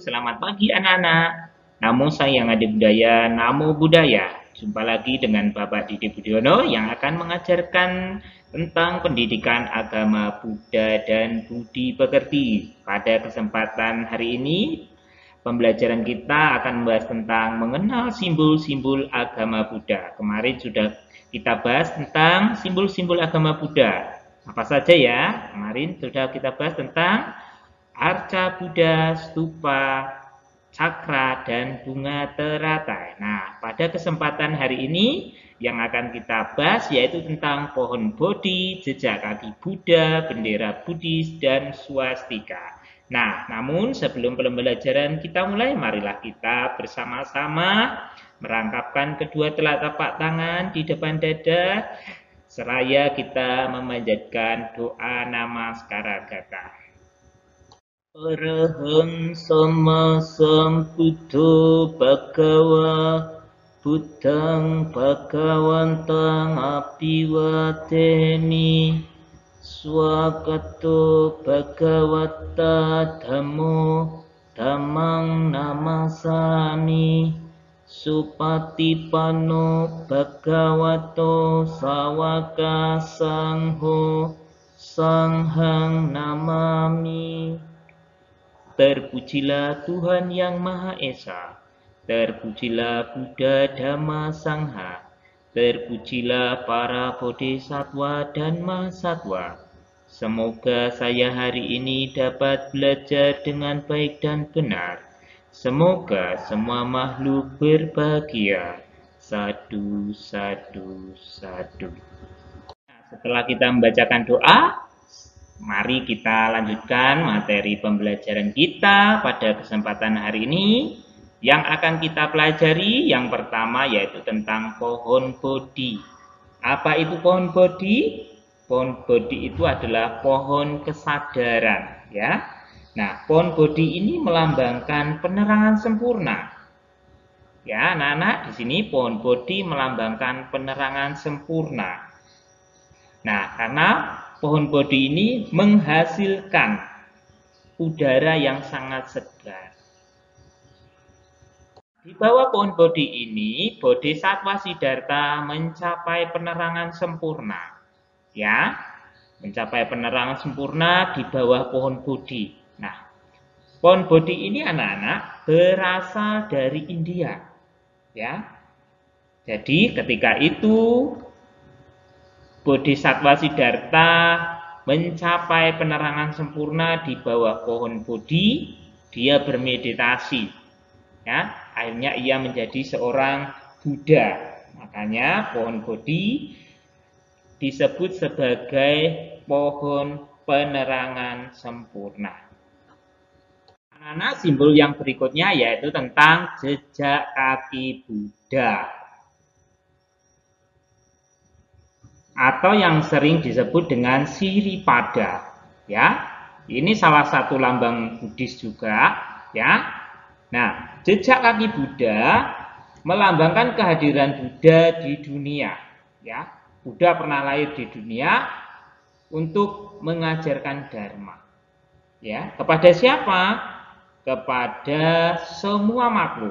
selamat pagi anak-anak. Namo saya Ngade Budaya, Namo Buddhaya. Jumpa lagi dengan Bapak Didi Budiono yang akan mengajarkan tentang pendidikan agama Buddha dan Budi Pekerti. Pada kesempatan hari ini, pembelajaran kita akan membahas tentang mengenal simbol-simbol agama Buddha. Kemarin sudah kita bahas tentang simbol-simbol agama Buddha. Apa saja ya? Kemarin sudah kita bahas tentang arca Buddha, stupa, cakra, dan bunga teratai. Nah, pada kesempatan hari ini yang akan kita bahas yaitu tentang pohon Bodhi, jejak kaki Buddha, bendera Buddhis, dan swastika. Nah, namun sebelum pembelajaran kita mulai, marilah kita bersama-sama merangkapkan kedua telapak tangan di depan dada, seraya kita memanjatkan doa namaskara gata. Arahang sama sambuddho bhagava buddhang bhagawantang abiwadeni swagato bhagavata dhammo dhammang namasami supatipanno bhagavato sawaka sangho sanghang namami. Terpujilah Tuhan Yang Maha Esa, terpujilah Buddha Dhamma Sangha, terpujilah para bodhisattva dan mahasatwa. Semoga saya hari ini dapat belajar dengan baik dan benar. Semoga semua makhluk berbahagia. Sadu, sadu, sadu. Setelah kita membacakan doa, mari kita lanjutkan materi pembelajaran kita pada kesempatan hari ini. Yang akan kita pelajari yang pertama yaitu tentang pohon Bodhi. Apa itu pohon Bodhi? Pohon Bodhi itu adalah pohon kesadaran, ya. Nah, pohon Bodhi ini melambangkan penerangan sempurna. Ya, anak-anak, di sini pohon Bodhi melambangkan penerangan sempurna. Nah, karena pohon Bodhi ini menghasilkan udara yang sangat segar. Di bawah pohon Bodhi ini, Bodhisattva Siddhartha mencapai penerangan sempurna. Ya, mencapai penerangan sempurna di bawah pohon Bodhi. Nah, pohon Bodhi ini anak-anak berasal dari India. Ya, jadi ketika itu Bodhisattva Siddhartha mencapai penerangan sempurna di bawah pohon Bodhi. Dia bermeditasi, ya, akhirnya ia menjadi seorang Buddha. Makanya pohon Bodhi disebut sebagai pohon penerangan sempurna. Anak-anak, simbol yang berikutnya yaitu tentang jejak kaki Buddha, atau yang sering disebut dengan Siripada, ya. Ini salah satu lambang Buddhis juga, ya. Nah, jejak kaki Buddha melambangkan kehadiran Buddha di dunia, ya. Buddha pernah lahir di dunia untuk mengajarkan dharma. Ya, kepada siapa? Kepada semua makhluk.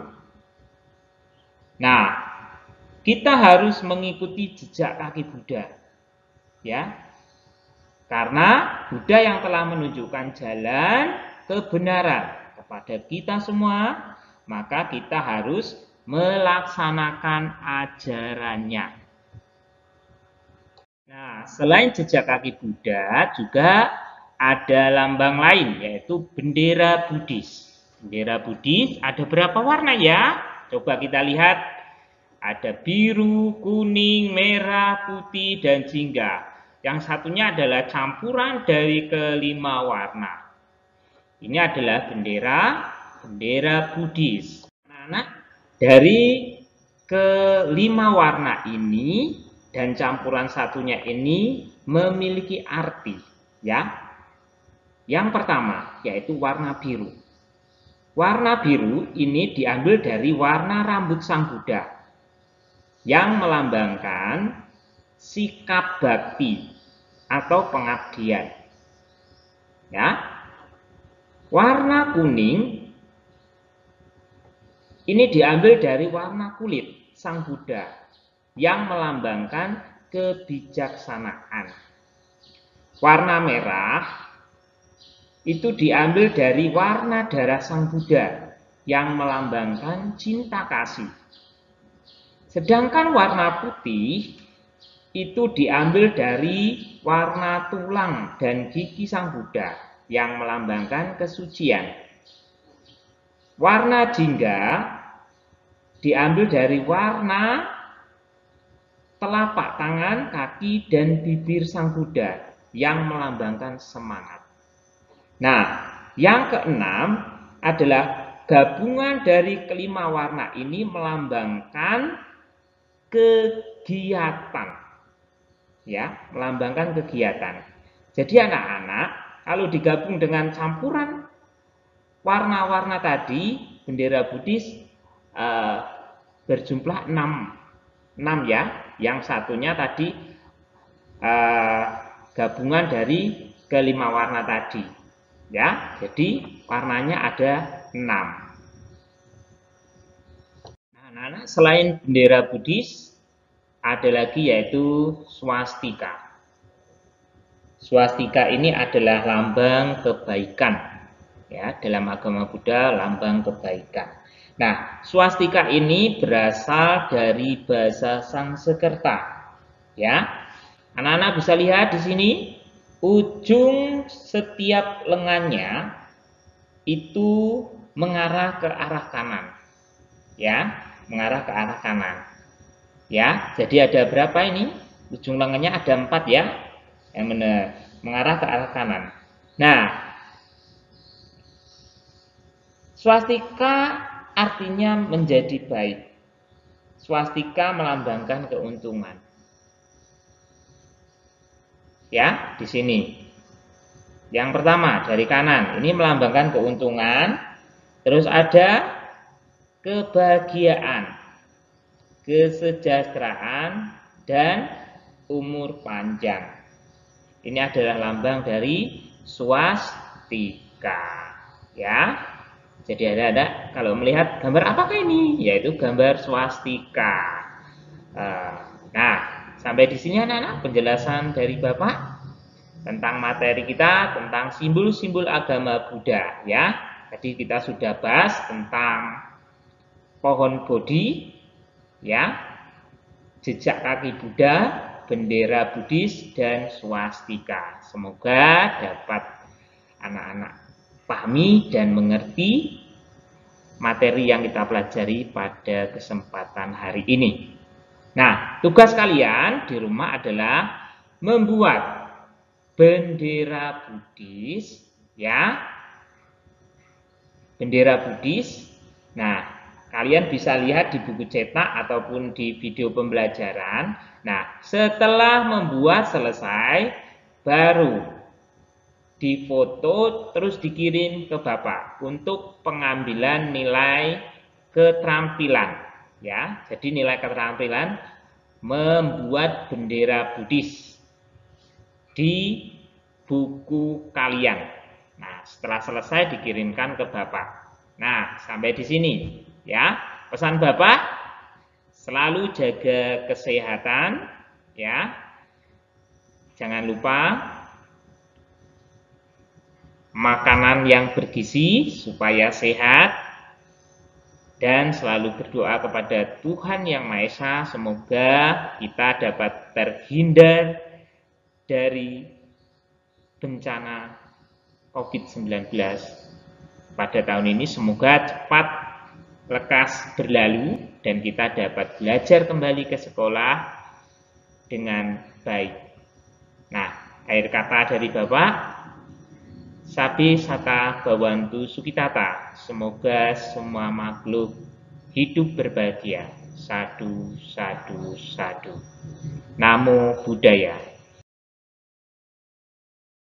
Nah, kita harus mengikuti jejak kaki Buddha, ya, karena Buddha yang telah menunjukkan jalan kebenaran kepada kita semua, maka kita harus melaksanakan ajarannya. Nah, selain jejak kaki Buddha, juga ada lambang lain, yaitu bendera Buddhis. Bendera Buddhis ada berapa warna ya? Coba kita lihat. Ada biru, kuning, merah, putih, dan jingga. Yang satunya adalah campuran dari kelima warna. Ini adalah bendera Buddhis. Anak-anak, dari kelima warna ini dan campuran satunya ini memiliki arti, ya. Yang pertama yaitu warna biru. Warna biru ini diambil dari warna rambut Sang Buddha, yang melambangkan sikap bakti atau pengabdian. Ya. Warna kuning Ini diambil dari warna kulit Sang Buddha yang melambangkan kebijaksanaan. Warna merah itu diambil dari warna darah Sang Buddha yang melambangkan cinta kasih. Sedangkan warna putih itu diambil dari warna tulang dan gigi Sang Buddha yang melambangkan kesucian. Warna jingga diambil dari warna telapak tangan, kaki, dan bibir Sang Buddha yang melambangkan semangat. Nah, yang keenam adalah gabungan dari kelima warna ini melambangkan kegiatan. Ya, melambangkan kegiatan. Jadi anak-anak, kalau digabung dengan campuran warna-warna tadi, bendera Buddhis berjumlah 6 ya. Yang satunya tadi gabungan dari kelima warna tadi. Ya, jadi warnanya ada 6. Nah, anak-anak, selain bendera Buddhis, ada lagi yaitu swastika. Swastika ini adalah lambang kebaikan. Ya, dalam agama Buddha lambang kebaikan. Nah, swastika ini berasal dari bahasa Sanskerta. Ya, anak-anak bisa lihat di sini ujung setiap lengannya itu mengarah ke arah kanan. Ya, mengarah ke arah kanan. Ya, jadi ada berapa ini? Ujung lengannya ada 4 ya. Yang benar, mengarah ke arah kanan. Nah, swastika artinya menjadi baik. Swastika melambangkan keuntungan. Ya, di sini. Yang pertama dari kanan, ini melambangkan keuntungan. Terus ada kebahagiaan, kesejahteraan, dan umur panjang. Ini adalah lambang dari swastika. Ya. Jadi ada kalau melihat gambar apakah ini? Yaitu gambar swastika. Nah, sampai di sini anak-anak penjelasan dari Bapak tentang materi kita tentang simbol-simbol agama Buddha ya. Tadi kita sudah bahas tentang pohon Bodhi ya, jejak kaki Buddha, bendera Buddhis, dan swastika. Semoga dapat anak-anak pahami dan mengerti materi yang kita pelajari pada kesempatan hari ini. Nah, tugas kalian di rumah adalah membuat bendera Buddhis ya. Bendera Buddhis. Nah, kalian bisa lihat di buku cetak ataupun di video pembelajaran. Nah, setelah membuat selesai baru difoto terus dikirim ke Bapak untuk pengambilan nilai keterampilan ya. Jadi nilai keterampilan membuat bendera Buddhis di buku kalian. Nah, setelah selesai dikirimkan ke Bapak. Nah, sampai di sini ya. Pesan Bapak selalu jaga kesehatan ya. Jangan lupa makanan yang bergizi supaya sehat, dan selalu berdoa kepada Tuhan Yang Maha Esa semoga kita dapat terhindar dari bencana COVID-19 pada tahun ini. Semoga cepat lekas berlalu dan kita dapat belajar kembali ke sekolah dengan baik. Nah, akhir kata dari Bapak, Sabi Sata Bawantu Sukitata. Semoga semua makhluk hidup berbahagia. Sadu, sadu, sadu. Namo Buddhaya.